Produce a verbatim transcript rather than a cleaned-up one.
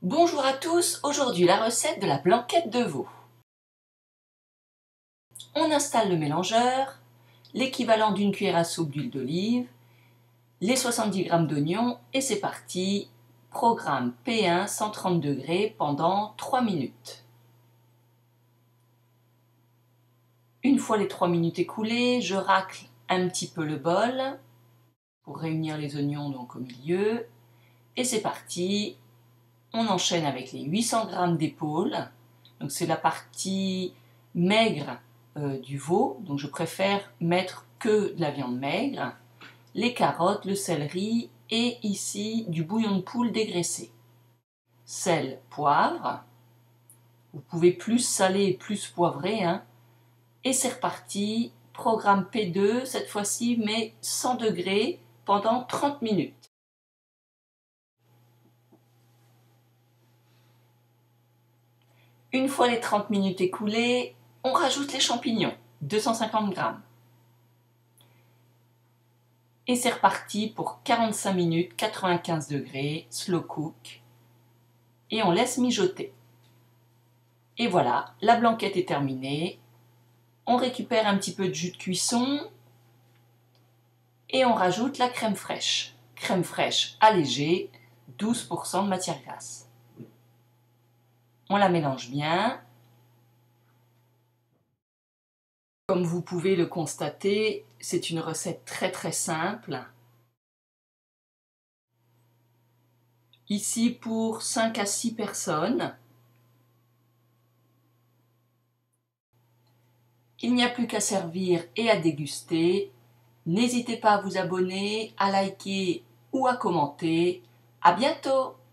Bonjour à tous, aujourd'hui la recette de la blanquette de veau. On installe le mélangeur, l'équivalent d'une cuillère à soupe d'huile d'olive, les soixante-dix grammes d'oignons et c'est parti. Programme P un cent trente degrés pendant trois minutes. Une fois les trois minutes écoulées, je racle un petit peu le bol pour réunir les oignons donc au milieu et c'est parti. On enchaîne avec les huit cents grammes d'épaule, donc c'est la partie maigre euh, du veau, donc je préfère mettre que de la viande maigre, les carottes, le céleri et ici du bouillon de poule dégraissé. Sel, poivre, vous pouvez plus saler et plus poivrer, hein. Et c'est reparti, programme P deux cette fois-ci, mais cent degrés pendant trente minutes. Une fois les trente minutes écoulées, on rajoute les champignons, deux cent cinquante grammes. Et c'est reparti pour quarante-cinq minutes, quatre-vingt-quinze degrés, slow cook. Et on laisse mijoter. Et voilà, la blanquette est terminée. On récupère un petit peu de jus de cuisson. Et on rajoute la crème fraîche. Crème fraîche allégée, douze pour cent de matière grasse. On la mélange bien. Comme vous pouvez le constater, c'est une recette très très simple. Ici pour cinq à six personnes. Il n'y a plus qu'à servir et à déguster. N'hésitez pas à vous abonner, à liker ou à commenter. À bientôt!